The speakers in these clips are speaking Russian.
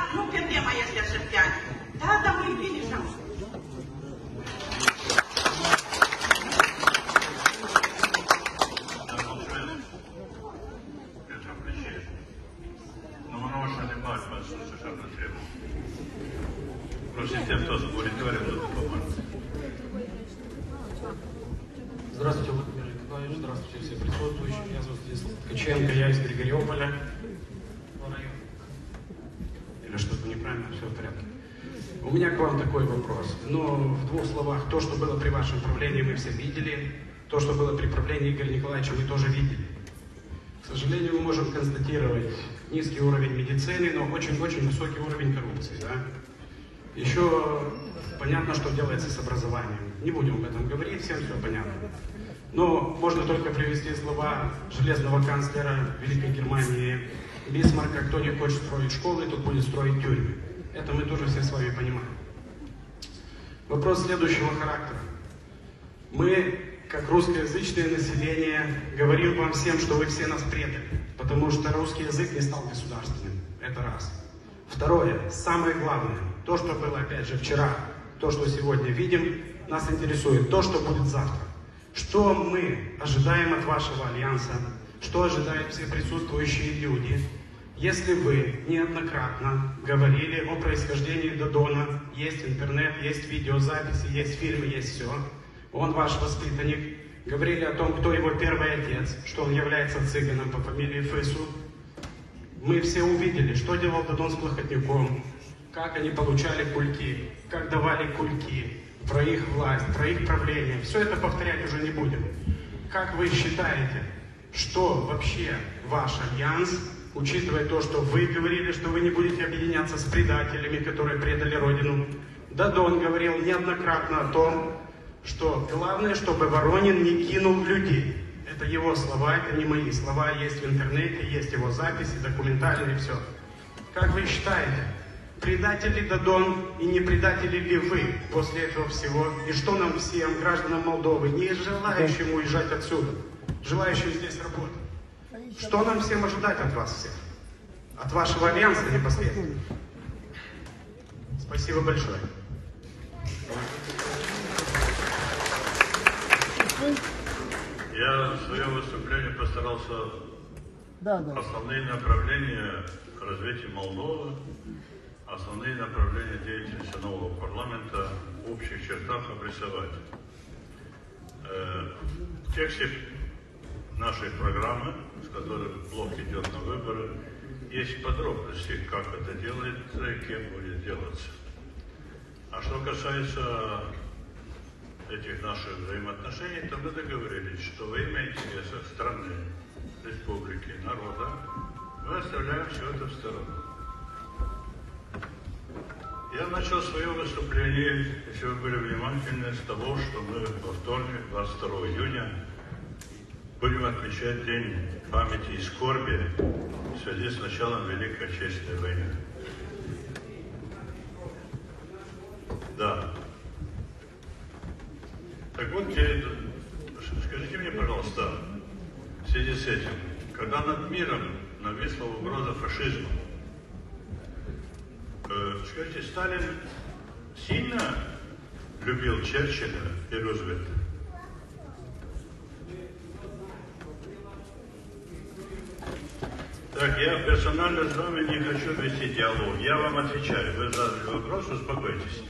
nu pe tema este așa pian. Da, dar nu-i bine și așa. Здравствуйте, Владимир Николаевич, здравствуйте все присутствующие. Меня зовут Станислав Ткаченко, я из Григорьополя. Или что-то неправильно, все в порядке. У меня к вам такой вопрос. Ну, в двух словах, то, что было при вашем правлении, мы все видели. То, что было при правлении Игоря Николаевича, мы тоже видели. К сожалению, мы можем констатировать низкий уровень медицины, но очень-очень высокий уровень коррупции. Да? Еще понятно, что делается с образованием. Не будем об этом говорить, всем все понятно. Но можно только привести слова железного канцлера Великой Германии Бисмарка: кто не хочет строить школы, тот будет строить тюрьмы. Это мы тоже все с вами понимаем. Вопрос следующего характера. Мы, как русскоязычное население, говорим вам всем, что вы все нас предали, потому что русский язык не стал государственным. Это раз. Второе, самое главное, то, что было опять же вчера, то, что сегодня видим, нас интересует то, что будет завтра. Что мы ожидаем от вашего альянса, что ожидают все присутствующие люди. Если вы неоднократно говорили о происхождении Додона, есть интернет, есть видеозаписи, есть фильмы, есть все, он ваш воспитанник, говорили о том, кто его первый отец, что он является цыганом по фамилии Фысу, мы все увидели, что делал Додон с Плохотнюком, как они получали кульки, как давали кульки, про их власть, про их правление. Все это повторять уже не будем. Как вы считаете, что вообще ваш альянс, учитывая то, что вы говорили, что вы не будете объединяться с предателями, которые предали Родину? Додон говорил неоднократно о том, что главное, чтобы Воронин не кинул людей. Это его слова, это не мои слова, есть в интернете, есть его записи, документальные, все. Как вы считаете, предатель ли Додон и не предатели ли вы после этого всего? И что нам всем, гражданам Молдовы, не желающим уезжать отсюда, желающим здесь работать? Что нам всем ожидать от вас всех? От вашего альянса непосредственно? Спасибо большое. Я в своем выступлении постарался основные направления развития Молдовы, основные направления деятельности нового парламента в общих чертах обрисовать. В тексте нашей программы, с которой блок идет на выборы, есть подробности, как это делается и кем будет делаться. А что касается этих наших взаимоотношений, то мы договорились, что во имя интересов страны, республики, народа, мы оставляем все это в сторону. Я начал свое выступление, если вы были внимательны, с того, что мы во вторник, 22 июня, будем отмечать День памяти и скорби в связи с началом Великой Отечественной войны. Да. Так вот, скажите мне, пожалуйста, в связи с этим, когда над миром нависла угроза фашизма, скажите, Сталин сильно любил Черчилля и Рузвельта? Так, я персонально с вами не хочу вести диалог. Я вам отвечаю. Вы задали вопрос, успокойтесь.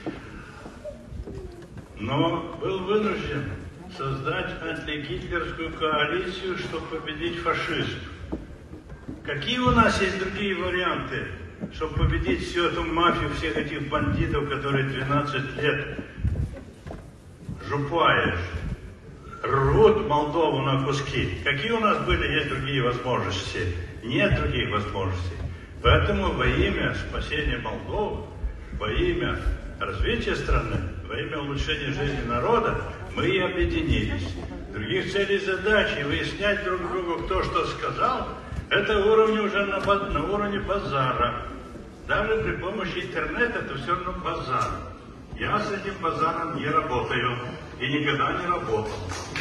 Но был вынужден создать антигитлерскую коалицию, чтобы победить фашизм. Какие у нас есть другие варианты, чтобы победить всю эту мафию, всех этих бандитов, которые 12 лет жупая, рвут Молдову на куски? Какие у нас были, есть другие возможности? Нет других возможностей. Поэтому во имя спасения Молдовы, во имя развития страны, во имя улучшения жизни народа, мы и объединились. Других целей и задач, и выяснять друг другу, кто что сказал, это уровень уже на уровне базара. Даже при помощи интернета это все равно базар. Я с этим базаром не работаю и никогда не работал.